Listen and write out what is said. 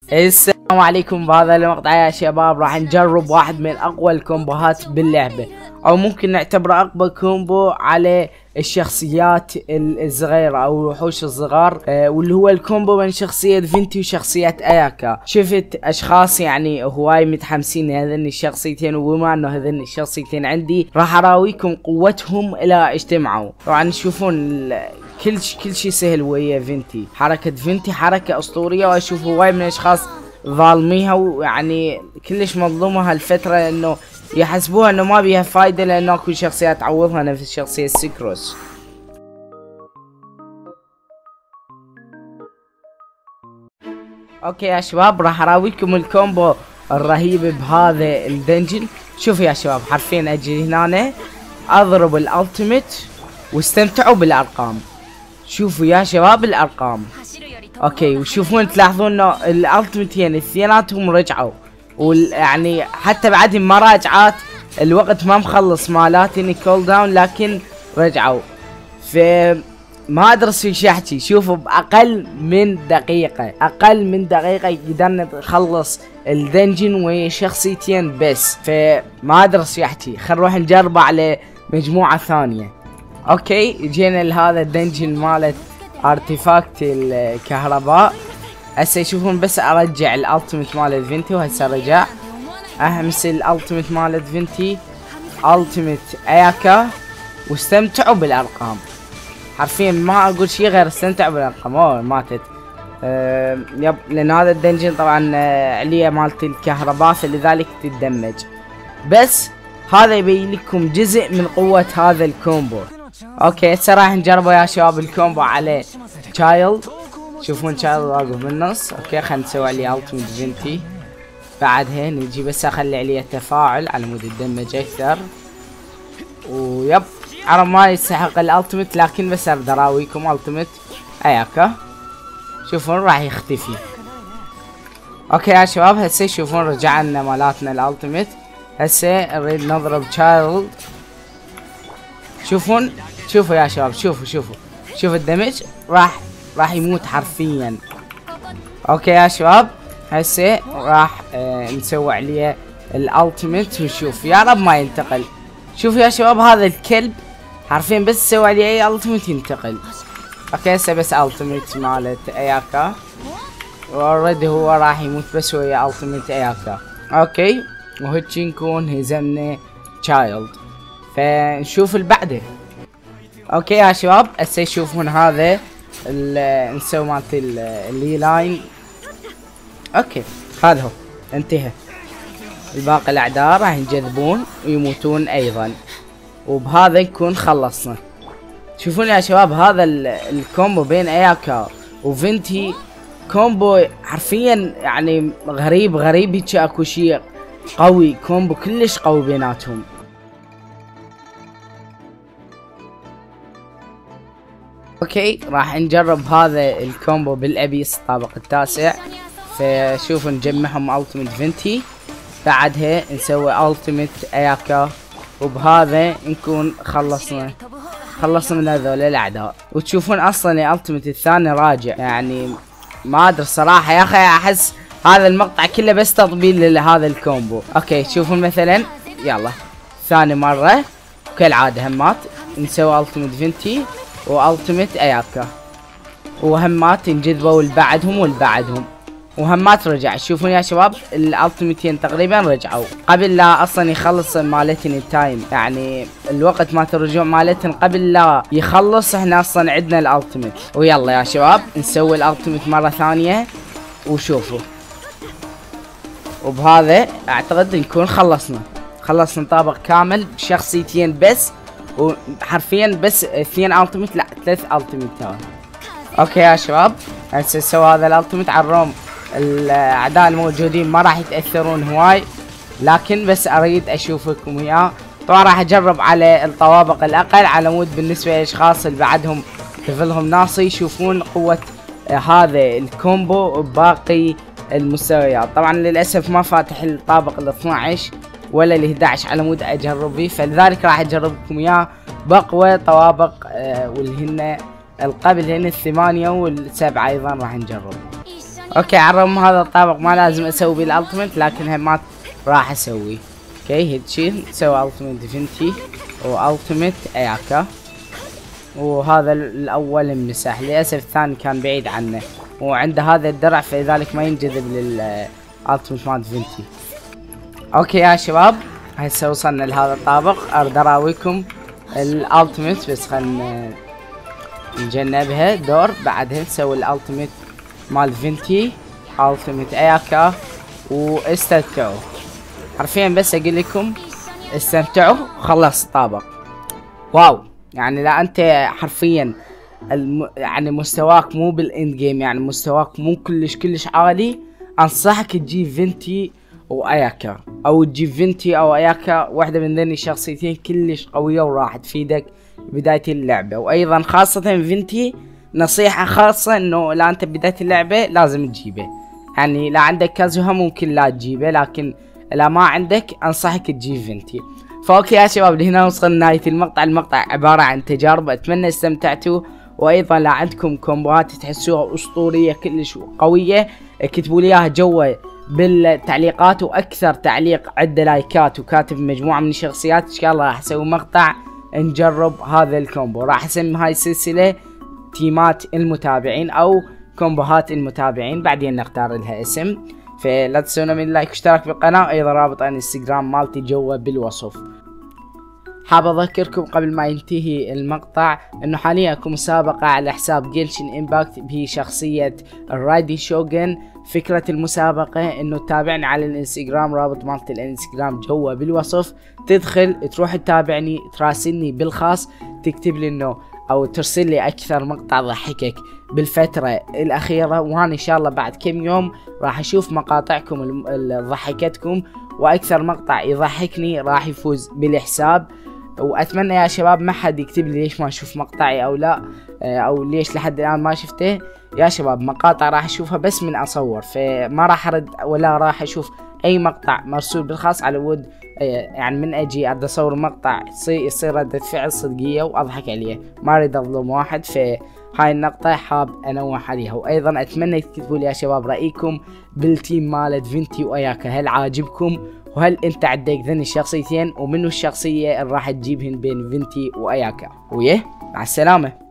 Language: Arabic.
السلام عليكم. بهذا المقطع يا شباب راح نجرب واحد من اقوى الكومبوهات باللعبة، او ممكن نعتبره اقوى كومبو على الشخصيات الصغيرة او الوحوش الصغار، واللي هو الكومبو بين شخصية فينتي وشخصية اياكا. شفت اشخاص يعني هواي متحمسين لهذين الشخصيتين، وبما انه هذين الشخصيتين عندي راح اراويكم قوتهم الى اجتمعوا. طبعا تشوفون كل شيء سهل ويا فينتي. حركة فينتي حركة اسطورية، واشوف هواي من الاشخاص ظالميها ويعني كلش مظلومة هالفترة، لانه يحسبوها انه ما بيها فايدة لانه اكو شخصيات تعوضها نفس شخصية سيكروس. اوكي يا شباب، راح اراويكم الكومبو الرهيب بهذا الدنجن. شوفوا يا شباب، حرفيا اجي هنا اضرب الالتيميت واستمتعوا بالارقام. شوفوا يا شباب الارقام. اوكي، وشوفون تلاحظون انه الالتيميتين اثنيناتهم رجعوا، ويعني حتى بعدهم ما راجعات، الوقت ما مخلص مالاتني كول داون لكن رجعوا. ما ادري ايش احكي. شوفوا باقل من دقيقة قدرنا نخلص الدنجن ويا شخصيتين بس، فما ادري ايش احكي. خلينا نروح نجربه على مجموعة ثانية. اوكي، جينا لهذا الدنجن مالت ارتيفاكت الكهرباء. هسه يشوفون بس ارجع الالتيميت مالت فينتي، وهسه رجع. اهمس الالتيميت مالت فينتي، التيميت اياكا، واستمتعوا بالارقام. حرفيا ما اقول شيء غير استمتعوا بالارقام. اوه ماتت. يب، لان هذا الدنجن طبعا عليه مالت الكهرباء، فلذلك تتدمج. بس هذا يبين لكم جزء من قوة هذا الكومبو. اوكي، هسه راح نجربه يا شباب الكومبو على تشايلد. شوفون تشايلد واقف بالنص. اوكي، خلينا نسوي عليه التيميت فينتي. بعدها نجي بس اخلي عليه تفاعل على مود يتدمج اكثر. ويب، عرب ما يستحق الالتيميت، لكن بس اريد اراويكم التيميت اياكا. شوفون راح يختفي. اوكي يا شباب، هسه شوفون رجعنا مالاتنا الالتيميت. هسه نريد نضرب تشايلد. شوفوا يا شباب، شوفوا الدمج. راح يموت حرفيا. اوكي يا شباب، هسه راح نسوي عليه الالتيميت ونشوف. يا رب ما ينتقل. شوفوا يا شباب، هذا الكلب حرفيا بس تسوي عليه اي التيميت ينتقل. اوكي، هسه بس التيميت مالت اياكا، اوريدي هو راح يموت بس ويا التيميت اياكا. اوكي، وهيك نكون هزمنا تشايلد. فنشوف اللي بعده. اوكي يا شباب، هسه يشوفون هذا نسوي مالت اللي لاين. اوكي، هذا هو انتهى. الباقي الاعداء راح ينجذبون ويموتون ايضا، وبهذا نكون خلصنا. شوفون يا شباب، هذا الكومبو بين اياكا وفينتي كومبو حرفيا يعني غريب هيك. اكو شيء قوي، كومبو كلش قوي بيناتهم. اوكي، راح نجرب هذا الكومبو بالابيس الطابق التاسع. فشوفوا نجمعهم التيميت فينتي، بعدها نسوي التيميت اياكا، وبهذا نكون خلصنا من هذول الاعداء. وتشوفون اصلا الالتيميت الثاني راجع. يعني ما ادري صراحة يا اخي، احس هذا المقطع كله بس تطبيل لهذا الكومبو. اوكي، تشوفون مثلا يلا ثاني مرة كالعادة همات نسوي التيميت فينتي والتيميت اياكا، وهمات ينجذبوا والبعدهم وهمات رجع. شوفون يا شباب، الالتيميتين تقريبا رجعوا قبل لا اصلا يخلص مالتن التايم. يعني الوقت مالت الرجوع مالتن قبل لا يخلص احنا اصلا عندنا الالتيميت. ويلا يا شباب نسوي الالتيميت مرة ثانية وشوفوا. وبهذا اعتقد نكون خلصنا طابق كامل بشخصيتين بس، وحرفيا بس 2 التيميت، لا 3 التيميتات. اوكي يا شباب، هسه نسوي هذا الالتيميت على الروم. الاعداء الموجودين ما راح يتاثرون هواي، لكن بس اريد اشوفكم وياه. طبعا راح اجرب على الطوابق الاقل على مود بالنسبه للاشخاص اللي بعدهم ليفلهم ناصي يشوفون قوه هذا الكومبو بباقي المستويات. طبعا للاسف ما فاتح الطابق ال 12 ولا ال 11 على مود اجرب فيه، فلذلك راح اجربكم اياه باقوى طوابق، واللي هن القبل هن ال8 وال7 ايضا راح نجرب. اوكي على الرغم هذا الطابق ما لازم اسوي بالالتيميت، لكن همات راح اسوي. اوكي هيتشي نسوي التيميت ديفنتي والتيميت اياكا، وهذا الاول مسح، للاسف الثاني كان بعيد عنه وعنده هذا الدرع فلذلك ما ينجذب للالتيميت مال ديفنتي. اوكي يا شباب هسه وصلنا لهذا الطابق، اريد اراويكم الالتيميت بس خلنا نجنبها دور، بعدها نسوي الالتيميت مال فينتي التيميت اياكا واستمتعوا. حرفيا بس اقول لكم استمتعوا خلص الطابق. واو يعني لا انت حرفيا يعني مستواك مو بالاند جيم، يعني مستواك مو كلش عالي، انصحك تجيب فينتي واياكا، او تجيب فينتي او اياكا، واحدة من ذني الشخصيتين كلش قوية وراح تفيدك بداية اللعبة. وايضا خاصة فينتي نصيحة خاصة انه لا انت بداية اللعبة لازم تجيبه، يعني لا عندك كازوها ممكن لا تجيبه، لكن لا ما عندك انصحك تجيب فينتي. فاوكي يا شباب لهنا وصلنا لنهاية المقطع. المقطع عبارة عن تجارب، اتمنى استمتعتوا، وايضا لا عندكم كومبوات تحسوها اسطورية كلش قوية اكتبوا لي اياها جوا بالتعليقات، واكثر تعليق عنده لايكات وكاتب مجموعة من الشخصيات ان شاء الله راح اسوي مقطع نجرب هذا الكومبو. راح اسمي هاي السلسلة تيمات المتابعين او كومبوهات المتابعين، بعدين نختار لها اسم. فلا تنسونا من لايك واشتراك بالقناة، ايضا رابط الانستغرام مالتي جوا بالوصف. حاب اذكركم قبل ما ينتهي المقطع انه حاليا اكو مسابقة على حساب جينشن امباكت بشخصية الرايدي شوغن. فكرة المسابقة انه تتابعني على الانستغرام، رابط مالت الانستغرام جوا بالوصف، تدخل تروح تتابعني تراسلني بالخاص، تكتب لي انه او ترسل لي اكثر مقطع ضحكك بالفترة الاخيرة، وانا ان شاء الله بعد كم يوم راح اشوف مقاطعكم ضحكتكم، واكثر مقطع يضحكني راح يفوز بالحساب. واتمنى يا شباب ما حد يكتب لي ليش ما اشوف مقطعي او لا، او ليش لحد الان ما شفته. يا شباب مقاطع راح اشوفها بس من اصور، فما راح ارد ولا راح اشوف اي مقطع مرسول بالخاص على ود يعني من اجي اريد اصور مقطع يصير ردة فعل صدقية واضحك عليه، ما اريد اظلم واحد. فهاي النقطة حاب انوه عليها. وايضا اتمنى تكتبوا لي يا شباب رايكم بالتيم مالت فينتي واياكا، هل عاجبكم؟ وهل انت عندك ذني الشخصيتين؟ ومنو الشخصية اللي راح تجيبهن بين فينتي واياكا؟ ويه مع السلامة.